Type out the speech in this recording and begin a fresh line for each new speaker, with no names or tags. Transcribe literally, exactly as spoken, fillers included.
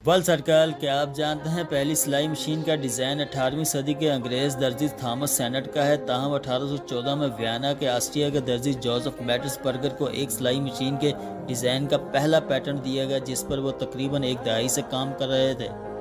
World circle, क्या आप जानते हैं पहली सिलाई मशीन का डिज़ाइन अठारहवीं सदी के अंग्रेज दर्जी थॉमस सैनट का है। ताहम अठारह सौ चौदह में वियना के ऑस्ट्रिया के दर्जी जोसेफ मैटर्सबर्गर को एक सिलाई मशीन के डिज़ाइन का पहला पैटर्न दिया गया, जिस पर वो तकरीबन एक दहाई से काम कर रहे थे।